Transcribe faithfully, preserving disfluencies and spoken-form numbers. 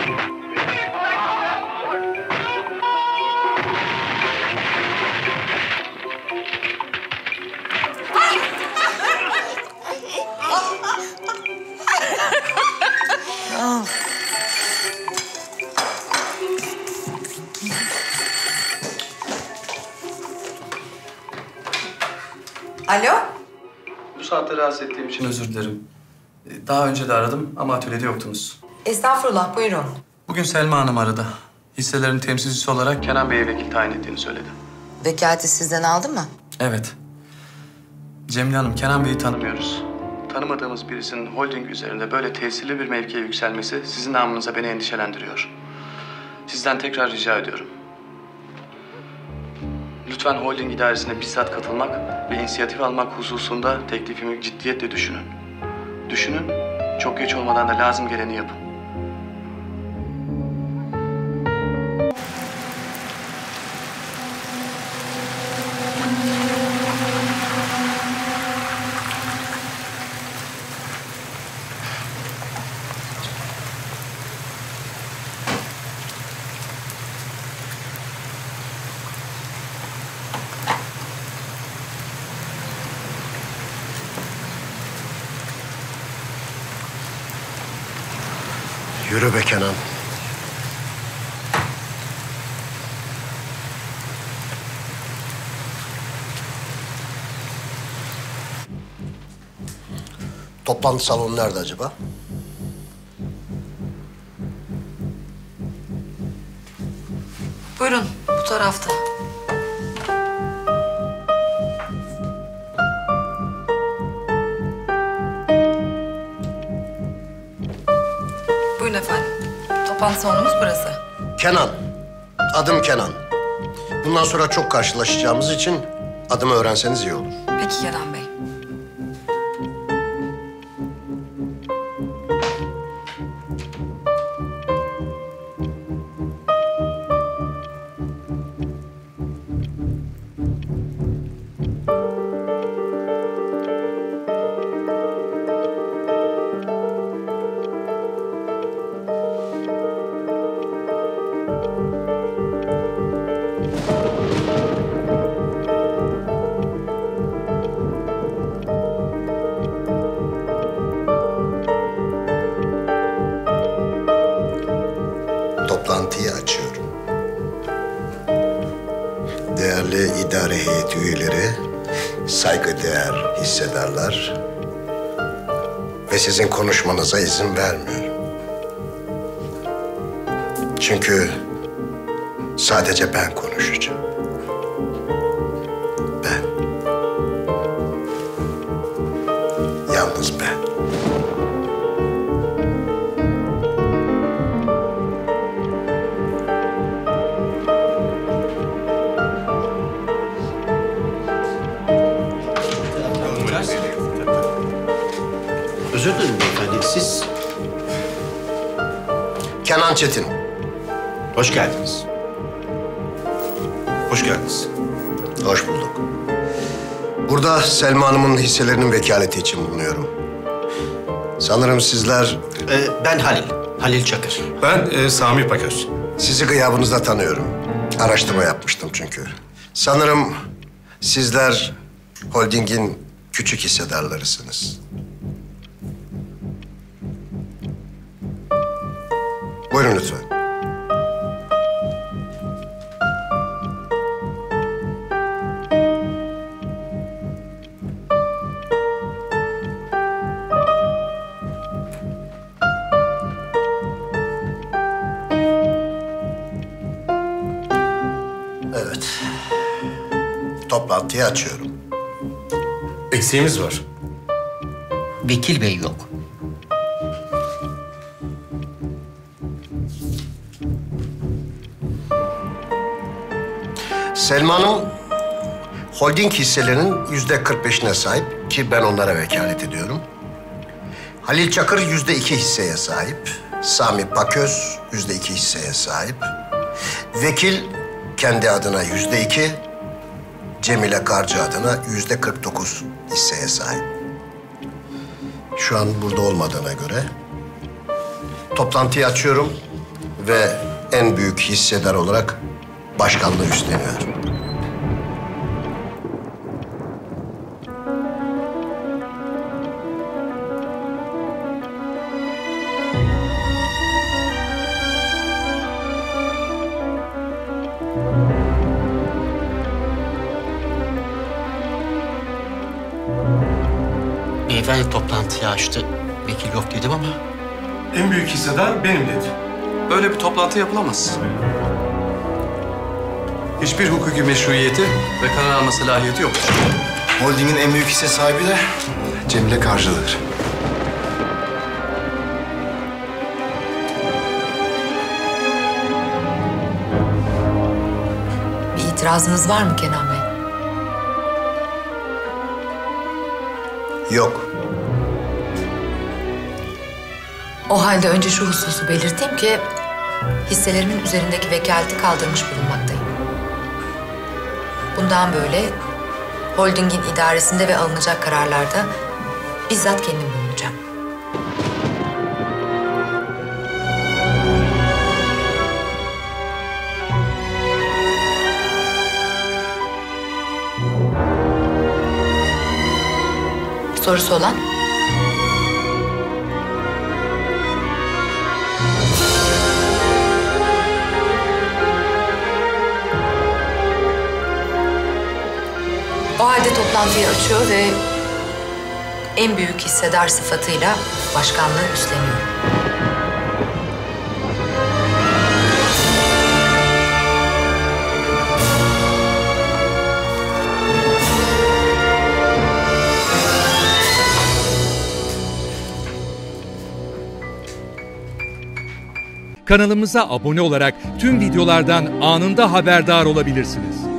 Alo? Bu saatte rahatsız ettiğim için özür dilerim. Daha önce de aradım ama atölyede yoktunuz. Estağfurullah, buyurun. Bugün Selma Hanım aradı. Hisselerin temsilcisi olarak Kenan Bey'e vekil tayin ettiğini söyledi. Vekaleti sizden aldı mı? Evet. Cemile Hanım, Kenan Bey'i tanımıyoruz. Tanımadığımız birisinin holding üzerinde böyle tesirli bir mevkiye yükselmesi sizin namınıza beni endişelendiriyor. Sizden tekrar rica ediyorum. Lütfen holding idaresine bizzat katılmak ve inisiyatif almak hususunda teklifimi ciddiyetle düşünün. Düşünün, çok geç olmadan da lazım geleni yapın. Yürü be Kenan. Toplantı salonu nerede acaba? Buyurun, bu tarafta. Buyurun efendim. Toplantı salonumuz burası. Kenan. Adım Kenan. Bundan sonra çok karşılaşacağımız için adımı öğrenseniz iyi olur. Peki Kenan Bey. Toplantıyı açıyorum. Değerli idare heyeti üyeleri, saygıdeğer hissedarlar ve sizin konuşmanıza izin vermiyorum. Çünkü sadece ben konuşacağım. Ben. Yalnız ben. Özür dilerim beyefendi, siz... Kenan Çetin. Hoş geldiniz. Hoş geldiniz. Hoş bulduk. Burada Selma Hanım'ın hisselerinin vekaleti için bulunuyorum. Sanırım sizler... Ee, ben Halil, Halil Çakır. Ben e, Sami Paköz. Sizi gıyabınızda tanıyorum. Araştırma yapmıştım çünkü. Sanırım sizler holdingin küçük hissedarlarısınız. Buyurun lütfen. Evet. Toplantıyı açıyorum. Eksiğimiz var. Vekil bey yok. Selma Hanım, holding hisselerinin yüzde kırk beşine sahip ki ben onlara vekalet ediyorum. Halil Çakır yüzde iki hisseye sahip. Sami Paköz yüzde iki hisseye sahip. Vekil kendi adına yüzde iki, Cemile Karcı adına yüzde kırk dokuz hisseye sahip. Şu an burada olmadığına göre toplantıyı açıyorum ve en büyük hissedar olarak başkanlığı üstleniyorum. Beyefendi toplantıyı açtı. Vekil yok dedim ama. En büyük hissedar benim dedi. Böyle bir toplantı yapılamaz. Hiçbir hukuki meşruiyeti ve karar alma salahiyeti yok. Holding'in en büyük hisse sahibi de Cemile Karcı'dır. Bir itirazınız var mı Kenan Bey? Yok. O halde önce şu hususu belirteyim ki hisselerimin üzerindeki vekaleti kaldırmış bulunmaktayım. Bundan böyle holdingin idaresinde ve alınacak kararlarda bizzat kendim bulunacağım. Sorusu olan? O halde toplantıyı açıyor ve en büyük hissedar sıfatıyla başkanlığı üstleniyorum. Kanalımıza abone olarak tüm videolardan anında haberdar olabilirsiniz.